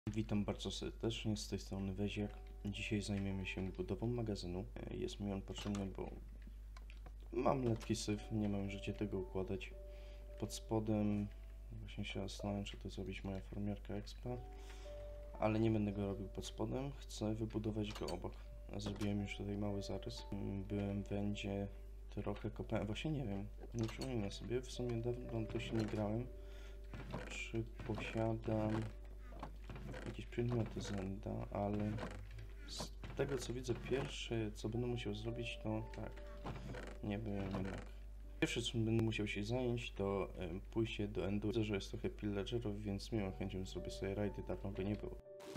Witam bardzo serdecznie, z tej strony Weziak. Dzisiaj zajmiemy się budową magazynu. Jest mi on potrzebny, bo mam letki syf, nie mam życia tego układać. Pod spodem właśnie się zastanawiam, czy to zrobić moja formiarka expa, ale nie będę go robił pod spodem, chcę wybudować go obok. Zrobiłem już tutaj mały zarys. Byłem w endzie, trochę kopałem, właśnie nie wiem, nie przypominam sobie, w sumie dawno dość nie grałem. Czy posiadam jakieś przedmioty z enda, ale z tego co widzę, pierwsze co będę musiał zrobić to tak, nie wiem jednak. Pierwsze co będę musiał się zająć to pójście do endu. Widzę, że jest trochę pillagerów, więc z miłą chęcią zrobię sobie rajdy, dawno go nie było.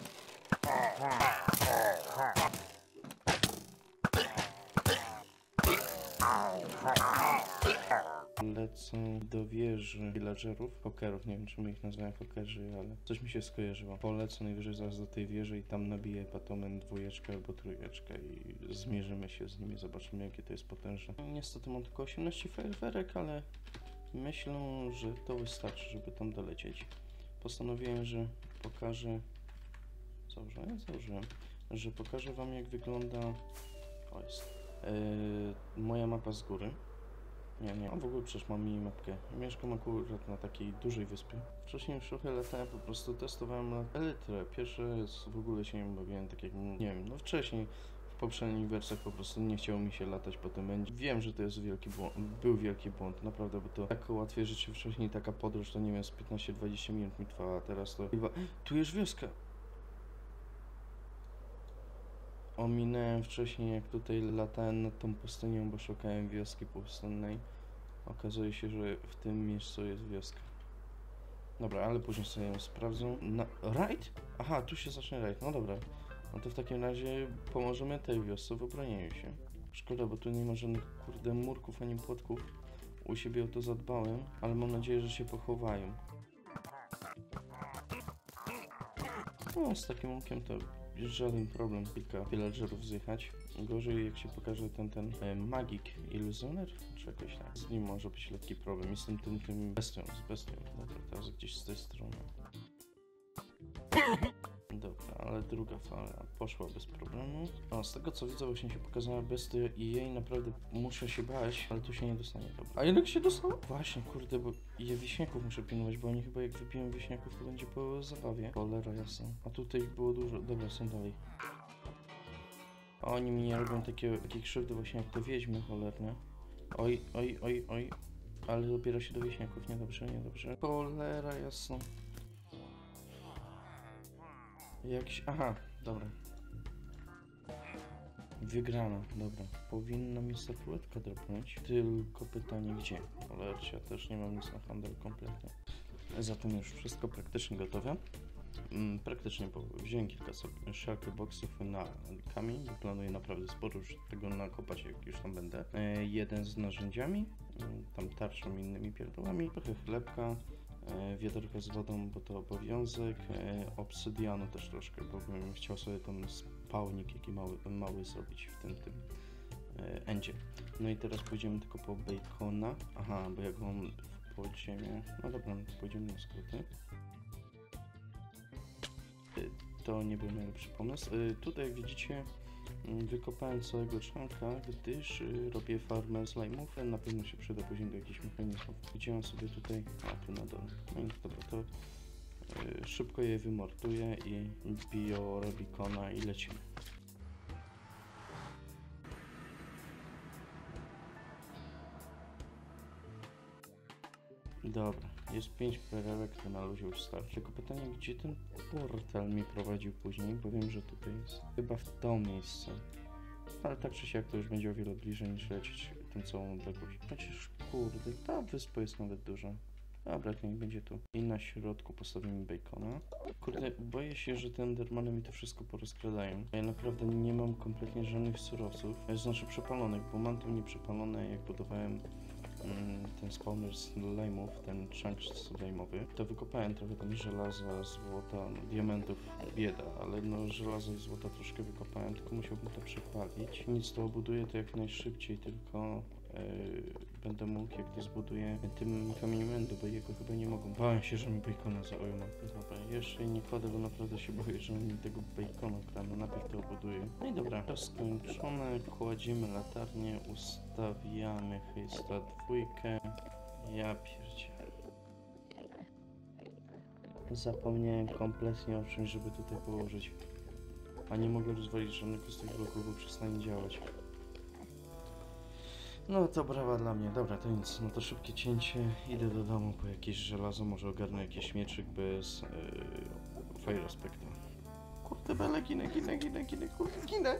Lecę do wieży villagerów, pokerów, nie wiem czemu ich nazywałem pokerzy, ale coś mi się skojarzyło. Polecę najwyżej zaraz do tej wieży i tam nabiję batomen 2 albo 3 i zmierzymy się z nimi, zobaczymy jakie to jest potężne. Niestety mam tylko 18 fajerwerek, ale myślę, że to wystarczy, żeby tam dolecieć. Postanowiłem, że pokażę... Założyłem, że pokażę wam jak wygląda... O jest. Moja mapa z góry. Nie, a w ogóle przecież mam minimapkę. Mieszkam akurat na takiej dużej wyspie. Wcześniej już trochę latałem, po prostu testowałem elytrę. Pierwszy raz w ogóle się nie bawiłem, tak jak, nie wiem, no wcześniej, w poprzednich wersjach po prostu nie chciało mi się latać po tym będzie. Wiem, że to jest wielki błąd, był wielki błąd, naprawdę, bo to tak łatwiej życie wcześniej, taka podróż, to nie wiem, z 15-20 minut mi trwała, a teraz to... Tu jest wioska! Ominąłem wcześniej, jak tutaj latałem nad tą pustynią, bo szukałem wioski pustynnej. Okazuje się, że w tym miejscu jest wioska. Dobra, ale później sobie ją sprawdzę. Rajd? Aha, tu się zacznie rajd. No dobra. No to w takim razie pomożemy tej wiosce w obronieniu się. Szkoda, bo tu nie ma żadnych, kurde, murków ani płotków. U siebie o to zadbałem, ale mam nadzieję, że się pochowają. No, z takim łukiem to jest żaden problem kilka villagerów zjechać. Gorzej jak się pokaże ten magik iluzjoner, czy jakoś tak. Z nim może być lekki problem. Jestem tym bestią, z bestią. Dobra, teraz gdzieś z tej strony. Dobra, ale druga fala poszła bez problemu. O, z tego co widzę właśnie się pokazała bestia i jej naprawdę muszę się bać, ale tu się nie dostanie. Dobra. A jednak się dostało? Właśnie, kurde, bo je wieśniaków muszę pilnować, bo oni chyba jak wybiją wieśniaków to będzie po zabawie. Cholera jasna. A tutaj ich było dużo. Dobra, są dalej. A oni mi nie robią takiej krzywdy właśnie jak te wiedźmy cholerne. Oj, oj, oj, oj. Ale dopiero się do wieśniaków. Niedobrze, niedobrze. Cholera jasna. Aha, dobra. Wygrana, dobra. Powinna mi statuetka dropnąć. Tylko pytanie gdzie? Cholercia, też nie mam nic na handel kompletnie. Zatem już wszystko praktycznie gotowe. Praktycznie, bo wziąłem kilka sobie shulker boxów na kamień, bo planuję naprawdę sporo już tego nakopać, jak już tam będę. Jeden z narzędziami, tam tarczą i innymi pierdołami, trochę chlebka, wiaderko z wodą, bo to obowiązek, obsydianu też troszkę, bo bym chciał sobie ten spałnik jaki mały zrobić w tym endzie. No i teraz pójdziemy tylko po bacona. Aha, bo jak mam w podziemie, no dobra, to pójdziemy na skróty. To nie był najlepszy pomysł. Tutaj jak widzicie wykopałem całego czanka, gdyż robię farmę slime'ów. Na pewno się przyda później do jakichś mechanizmów. Widziałem sobie tutaj, a tu na dole. No i dobra, to szybko je wymorduję i biorę beacona i lecimy. Dobra, jest 5 perełek, to na luzie już starczy. Tylko pytanie, gdzie ten portal mi prowadził później, bo wiem, że tutaj jest. Chyba w to miejsce. Ale tak czy siak to już będzie o wiele bliżej niż lecieć tą całą odległość. Chociaż kurde, ta wyspa jest nawet duża. Dobra, niech będzie tu. I na środku postawimy bacona. Kurde, boję się, że te endermany mi to wszystko porozkradają. Ja naprawdę nie mam kompletnie żadnych surowców. Znaczy przepalonych, bo mam tu nieprzepalone, jak budowałem ten spawner z slime'ów, ten chunk slime'owy, to wykopałem trochę tam żelaza, złota, no, diamentów, bieda, ale no żelaza i złota troszkę wykopałem, tylko musiałbym to przepalić. Nic, to obuduję to jak najszybciej, tylko będę mógł, jak to zbuduję tym kamieniem endu, bo jego chyba nie mogą. Bałem się, że mi bacona zaujmą. Dobra, jeszcze nie kładę, bo naprawdę się boję, że mi tego bacona kradną. Najpierw to obuduję. No i dobra, to skończone. Kładziemy latarnię, ustawiamy chysta dwójkę. Ja pierdzielę. Zapomniałem kompletnie o czymś, żeby tutaj położyć. A nie mogę rozwalić żadnego z tych bloków, bo przestanie działać. No to brawa dla mnie. Dobra, to nic. No to szybkie cięcie. Idę do domu po jakieś żelazo. Może ogarnę jakiś mieczyk bez fire aspekta. Kurde bele, ginę, kurde, ginę!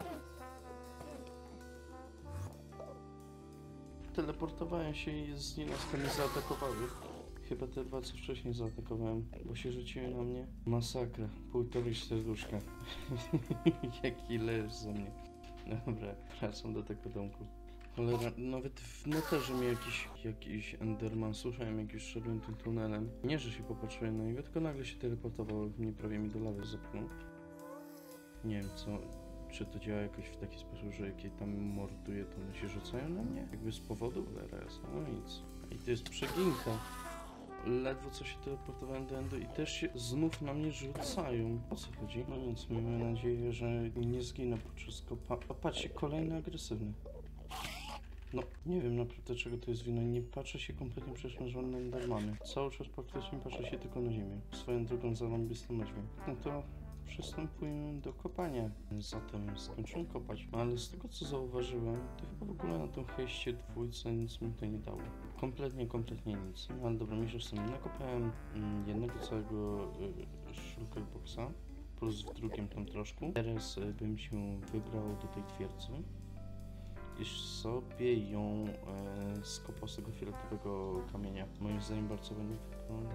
Teleportowałem się i z nienacka mnie zaatakowały. Chyba te dwa, co wcześniej zaatakowałem, bo się rzuciły na mnie. Masakra. Półtorej serduszka. Jaki leż za mnie. Dobra, wracam do tego domku. Ale nawet w neterze mi jakiś enderman, słyszałem, jak już szedłem tym tunelem. Nie, że się popatrzyłem na niego, tylko nagle się teleportował, mnie prawie mi do lawy zepchnął. Nie wiem co, czy to działa jakoś w taki sposób, że jak je tam morduje, to one się rzucają na mnie? Jakby z powodu LRS, no nic. I to jest przeginka. Ledwo co się teleportowałem do endu i też się znów na mnie rzucają. O co chodzi? No nic, miejmy nadzieję, że nie zginę podczas kopa. O, patrzcie, kolejny agresywny. No, nie wiem naprawdę czego to jest wina. Nie patrzę się kompletnie przecież na żadne endermany. Cały czas praktycznie patrzę się tylko na ziemię. Swoją drogą zarąbistą dźwięk. No to przystępujemy do kopania. Zatem skończyłem kopać. No, ale z tego co zauważyłem, to chyba w ogóle na tym hejście dwójce nic mi to nie dało. Kompletnie nic. No ale dobra, myślę, że sobie nakopałem jednego całego shulker boxa. Plus w drugim tam troszkę. Teraz bym się wybrał do tej twierdzy. I sobie ją skopał z tego fioletowego kamienia. Moim zdaniem bardzo ładnie wygląda.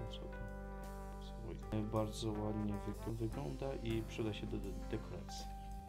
Bardzo ładnie wygląda i przyda się do dekoracji.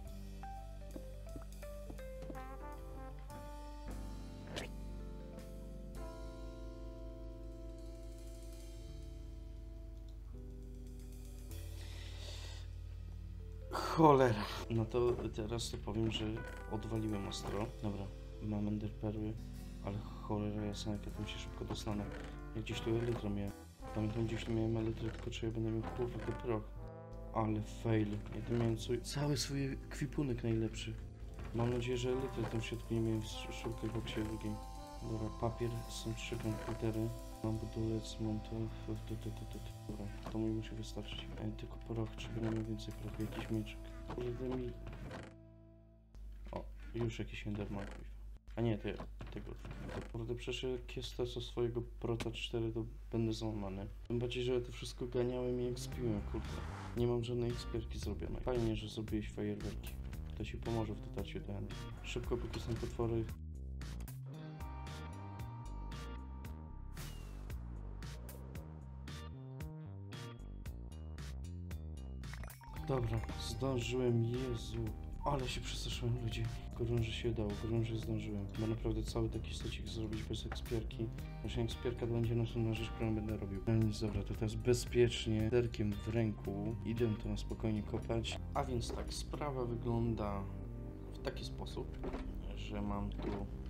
Cholera. No to teraz to powiem, że odwaliłem ostro. Dobra, mam enderperły, ale cholera jasna, jak ja tam się szybko dostanę. Ja gdzieś tu elytrę miałem. Pamiętam, gdzieś tu miałem elytrę, tylko czy ja będę miał kurde proch. Ale fail. Ja tu miałem cały swój ekwipunek najlepszy. Mam nadzieję, że elytrę tam w środku nie miałem w szulkę boxie drugiej. Dobra, papier, są 3 komputery. Mam budulec, mam to. Dobra, to mi musi wystarczyć. Tylko proch, czy będę miał więcej prochu, jakiś mieczek. Kurde mi... O, już jakiś enderman. A nie, tego. Kurde, przecież jak jest to co swojego Prota 4, to będę złamany. Tym bardziej, że ja to wszystko ganiałem i ekspiłem, kurde. Nie mam żadnej ekspierki zrobionej. Fajnie, że zrobiłeś fajerwerki. To ci pomoże w dotarciu do endu. Szybko, póki są potwory. Dobra, zdążyłem, Jezu. Ale się przestraszyłem, ludzie. Grunży się udało, grunży zdążyłem. Bo naprawdę cały taki stocik zrobić bez ekspierki. Właśnie ekspierka to będzie następna rzecz, którą będę robił. No nic, dobra, to teraz bezpiecznie, derkiem w ręku. Idę to na spokojnie kopać. A więc tak, sprawa wygląda w taki sposób, że mam tu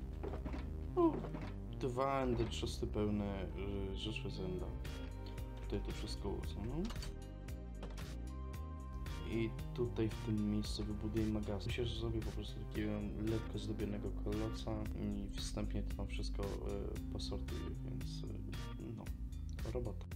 dwa enderchesty pełne rzeczy z enda. Tutaj to wszystko usunę. I tutaj w tym miejscu wybuduję magazyn. Myślę, że zrobię po prostu takiego lekko zdobionego koloca i wstępnie to tam wszystko posortuję, więc no, robota.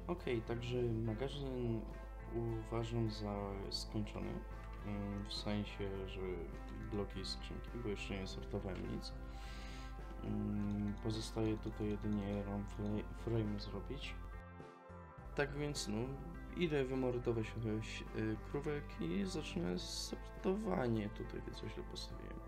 Okej, także magazyn uważam za skończony. W sensie, że bloki i skrzynki, bo jeszcze nie sortowałem nic. Pozostaje tutaj jedynie RAM frame zrobić. Tak więc no, idę wymordować jakieś krówek i zacznę sortowanie. Tutaj coś źle postawiłem.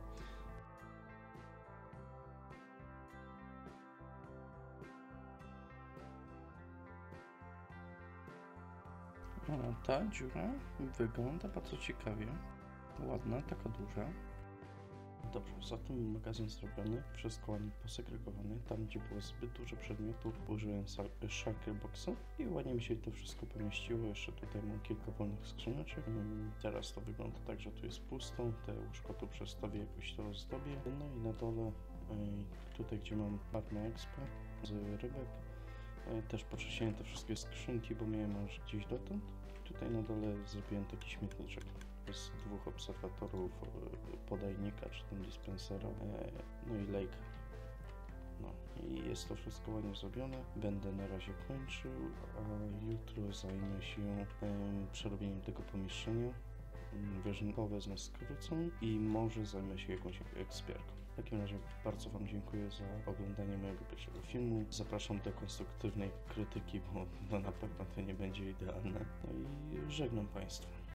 A ta dziura wygląda bardzo ciekawie. Ładna, taka duża. Dobrze, zatem magazyn zrobiony, wszystko ładnie posegregowane. Tam, gdzie było zbyt dużo przedmiotów, użyłem shulker boxa i ładnie mi się to wszystko pomieściło. Jeszcze tutaj mam kilka wolnych skrzyneczek. Teraz to wygląda tak, że tu jest pusto. Te łóżko tu przestawię, jakoś to ozdobię. No i na dole, tutaj gdzie mam Batman Expa z rybek, też poczyściłem te wszystkie skrzynki, bo miałem aż gdzieś dotąd. Tutaj na dole zrobiłem taki śmietniczek z dwóch obserwatorów, podajnika czy tam dispensera, no i lake. No i jest to wszystko ładnie zrobione. Będę na razie kończył, a jutro zajmę się przerobieniem tego pomieszczenia. Wezmę skrócą i może zajmę się jakąś ekspiarką. W takim razie bardzo Wam dziękuję za oglądanie mojego pierwszego filmu. Zapraszam do konstruktywnej krytyki, bo na pewno to nie będzie idealne. No i żegnam Państwa.